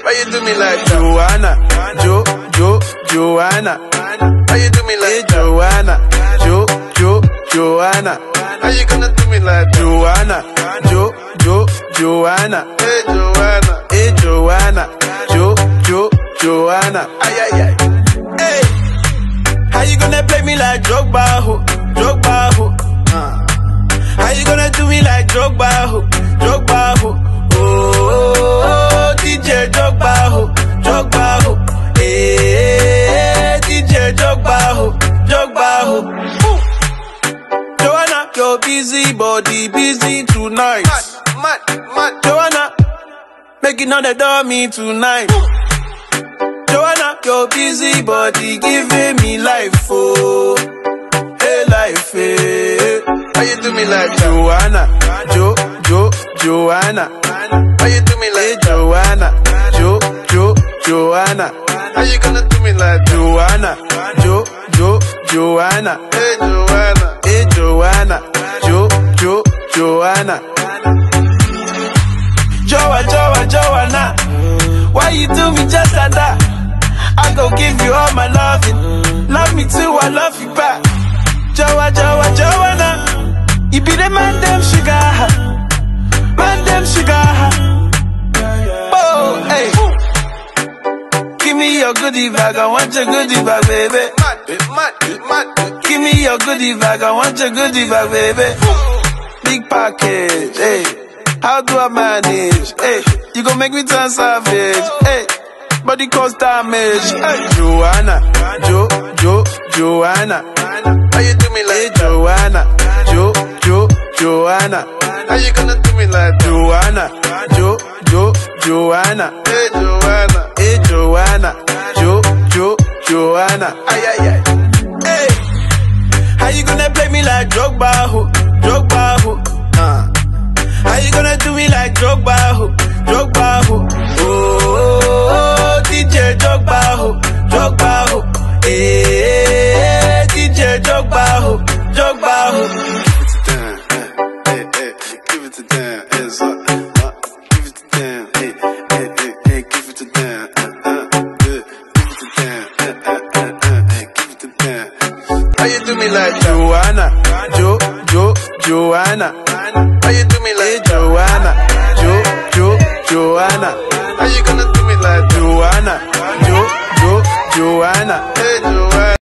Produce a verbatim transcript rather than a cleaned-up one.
Why you do me like Joanna? Jo, Jo, Joanna. Why you do me like Joanna? Jo, Jo, Joanna. How you gonna do me like Joanna? Jo, Jo, Joanna. Hey Joanna, hey Joanna. Jo, Jo, Joanna. Ay ay ay. Hey, how you gonna play me like Drogba ho? Drogba ho. Uh. How you gonna do me like Drogba ho? Drogba ho. Oh, D J Drogba ho, Drogba ho. Hey, D J Drogba ho, Drogba ho. Joanna, your busy body busy tonight. Mad, mad, mad. Joanna, making all the dummy tonight. Joanna, your busy body giving me life, oh, hey life, hey. How you do me like Joanna? Jo, Jo, Joanna. How you do me like Joanna? Jo, Jo, Joanna. How you gonna do me like Joanna? Jo, Jo, Joanna. Hey Joanna, hey Joanna. Jo, Jo, Joanna. Joa, Joa, Joanna. Why you do me just like that? I go give you all my loving. Love me too, I love you back. Joa, Joa, Joanna. You be the man, them sugar. Man, them sugar. Oh, hey. Give me your goodie bag, I want your goodie bag, baby. Give me your goodie bag, I want your goodie bag, baby. Big package, hey. How do I manage? Hey, you gon' make me turn savage. Hey, body cause damage. Hey, Joanna, Jo, Jo, Joanna. How you do me like hey, Joanna? Jo, Jo, Joanna. How you gonna do me like Joanna? Jo, Jo, Joanna. Hey Joanna, hey Joanna. Jo, Jo, Joanna. Ay ay ay. Hey, how you gonna play me like Drogba ho? Drogba ho. Uh. How you gonna do me like Drogba ho? Drogba ho. Oh, D J Drogba ho, Drogba ho. Hey, D J Drogba ho, Drogba ho. Give it to Dan, hey, hey, give it to Dan, hands up. Uh, give it to Dan, hey, hey, hey, hey, give it to Dan. Uh, uh, good. Give it to Dan, uh, uh, uh, uh, hey, give it to Dan. How you do me like Joanna? Jo, Jo, Joanna. How you do me like Joanna? Jo, Jo, Joanna. How you gonna do me like Joanna? Jo, Jo, Joanna. Hey Joanna.